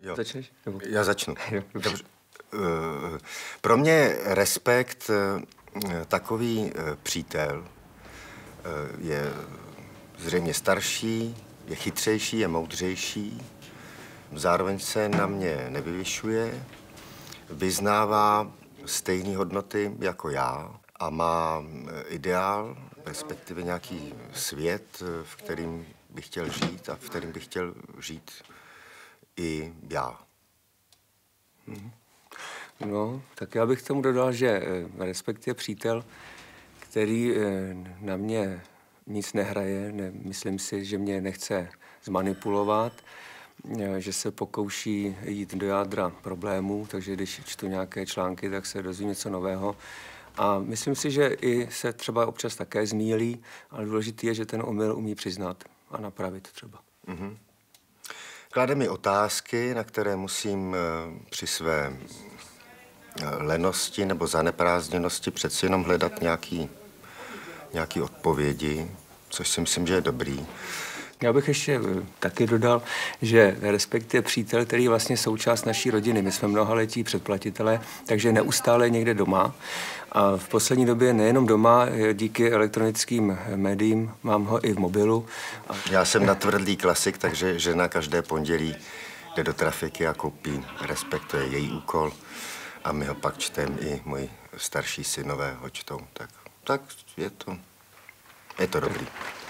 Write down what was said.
Jo. Začneš? Nebo... Já začnu. Dobře. Pro mě respekt, takový přítel, je zřejmě starší, je chytřejší, je moudřejší, zároveň se na mě nevyvyšuje, vyznává stejné hodnoty jako já a má ideál, respektive nějaký svět, v kterým bych chtěl žít a v kterým bych chtěl žít i já. No, tak já bych k tomu dodal, že respekt je přítel, který na mě nic nehraje. Myslím si, že mě nechce zmanipulovat, že se pokouší jít do jádra problémů, takže když čtu nějaké články, tak se dozvím něco nového. A myslím si, že i se třeba občas také zmýlí, ale důležité je, že ten omyl umí přiznat a napravit třeba. Mm-hmm. Klade mi otázky, na které musím při své lenosti nebo zaneprázdněnosti přeci jenom hledat nějaký odpovědi, což si myslím, že je dobrý. Já bych ještě taky dodal, že respekt je přítel, který je vlastně součást naší rodiny. My jsme mnohaletí předplatitelé, takže neustále někde doma. A v poslední době nejenom doma, díky elektronickým médiím, mám ho i v mobilu. Já jsem natvrdlý klasik, takže žena každé pondělí jde do trafiky a koupí respekt, to je její úkol. A my ho pak čteme, i moji starší synové ho čtou. Tak je to dobrý.